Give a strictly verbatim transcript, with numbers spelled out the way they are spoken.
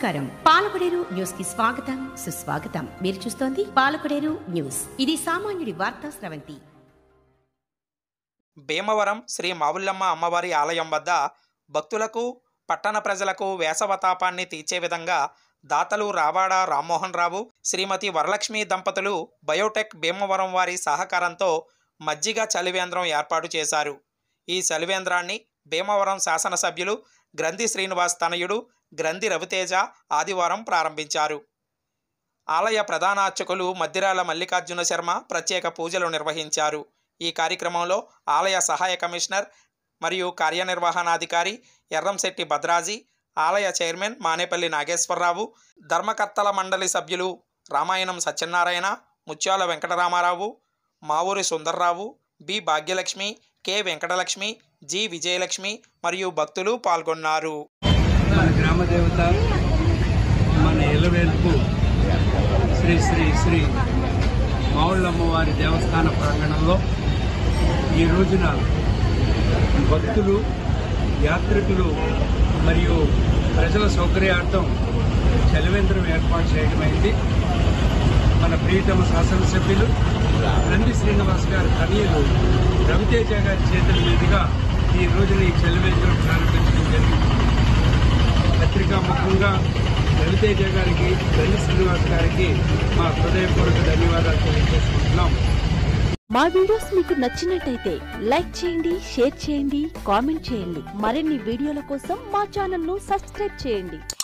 నమస్కారం. పాలకొడేరు న్యూస్ కి స్వాగతం, సుస్వాగతం. మీరు చూస్తోంది పాలకొడేరు న్యూస్. ఇది సామాన్యుడి వార్తా స్రవంతి. భీమవరం శ్రీ మావుళ్ళమ్మ అమ్మవారి ఆలయం వద్ద భక్తులకు, పట్టణ ప్రజలకు వేసవతాపాన్ని తీర్చే విధంగా దాతలు రావాడ రామ్మోహన్ రావు, శ్రీమతి వరలక్ష్మి దంపతులు బయోటెక్ భీమవరం వారి సహకారంతో మజ్జిగ చలివేంద్రం ఏర్పాటు చేశారు. ఈ చలివేంద్రాన్ని భీమవరం శాసనసభ్యులు గ్రంథి శ్రీనివాస్ తనయుడు గ్రంథి రవితేజ ఆదివారం ప్రారంభించారు. ఆలయ ప్రధాన అర్చకులు మద్దిరాల మల్లికార్జున శర్మ ప్రత్యేక పూజలు నిర్వహించారు. ఈ కార్యక్రమంలో ఆలయ సహాయ కమిషనర్ మరియు కార్యనిర్వహణాధికారి ఎర్రంశెట్టి భద్రాజీ, ఆలయ చైర్మన్ మానేపల్లి నాగేశ్వరరావు, ధర్మకర్తల మండలి సభ్యులు Ramayanam Satyanarayana, Mutyala Venkataramarao, Mavuri Sundarrao, B Bhagyalakshmi, K Venkatalakshmi, G Vijayalakshmi మరియు భక్తులు పాల్గొన్నారు. మన గ్రామదేవత మన ఎలవేల్పు శ్రీ శ్రీ శ్రీ మావుళ్ళమ్మవారి దేవస్థాన ప్రాంగణంలో ఈ రోజున భక్తులు, యాత్రికులు మరియు ప్రజల సౌకర్యార్థం చలివేంద్రం ఏర్పాటు చేయడమైంది. మన ప్రియతమ శాసనసభ్యులు గ్రంథి శ్రీనివాస్ గారి తనయులు రవితేజ గారి చేతుల మీదుగా ఈ రోజున ఈ చలివేంద్రం ప్రారంభించడం జరిగింది. పత్రికా ముఖ్యంగా రవితేజ గారికి, గ్రంథి శ్రీనివాస్ గారికి మా హృదయపూర్వక ధన్యవాదాలు తెలియజేసుకుంటున్నాం. మా వీడియోస్ మీకు నచ్చినట్టయితే లైక్ చేయండి, షేర్ చేయండి, కామెంట్ చేయండి. మరిన్ని వీడియోల కోసం మా ఛానల్ ను సబ్స్క్రైబ్ చేయండి.